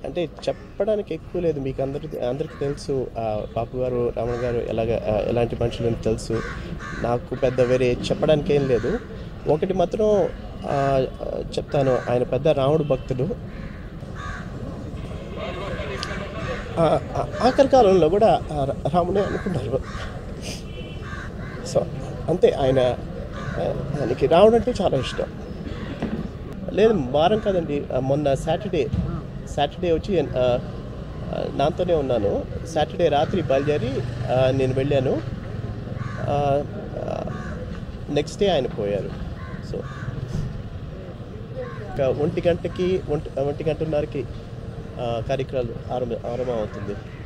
అంటే చెప్పడానికి ఎక్కువ లేదు. మీకు అందరికి తెలుసు. బాపు గారు, రావణ గారు ఎలాంటి మనుషులని తెలుసు. నాకు పెద్ద వేరే చెప్పడానికి ఏం లేదు. ఒకటి మాత్రం చెప్తాను, ఆయన పెద్ద రాముడు భక్తుడు. ఆఖరి కాలంలో కూడా రాముడే అనుకున్నారు. సో అంతే, ఆయనకి రావడం అంటే చాలా ఇష్టం. లేదు, వారం కాదండి, మొన్న సాటర్డే వచ్చి నాతోనే ఉన్నాను. సాటర్డే రాత్రి బయలుదేరి నేను వెళ్ళాను. నెక్స్ట్ డే ఆయన పోయారు. సో ఇంకా 1 గంటన్నరకి కార్యక్రమాలు ఆరంభం అవుతుంది.